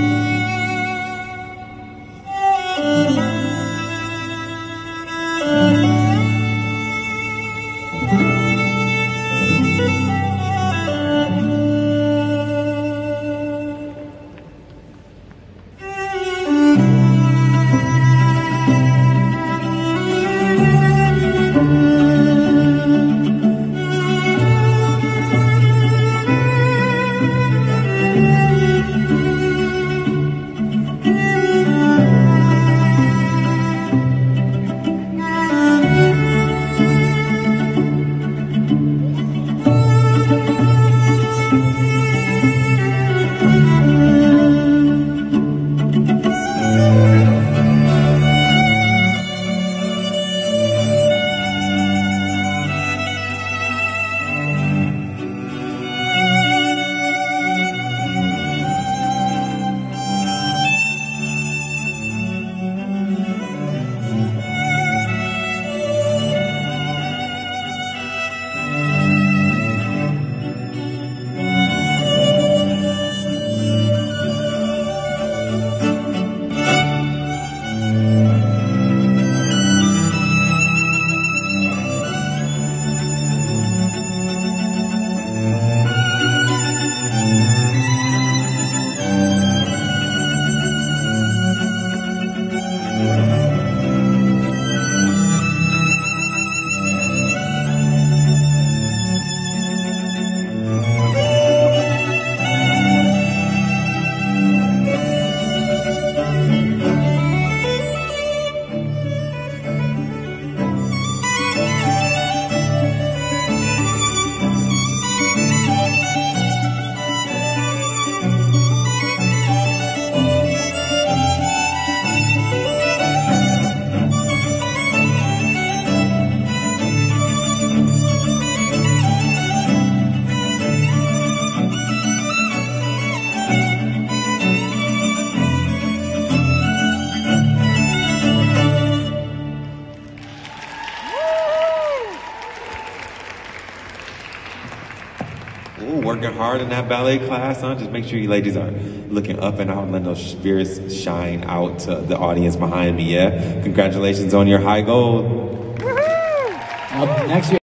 Ooh, working hard in that ballet class, huh? Just make sure you ladies are looking up and out, letting those spirits shine out to the audience behind me, yeah? Congratulations on your high goal. Up next,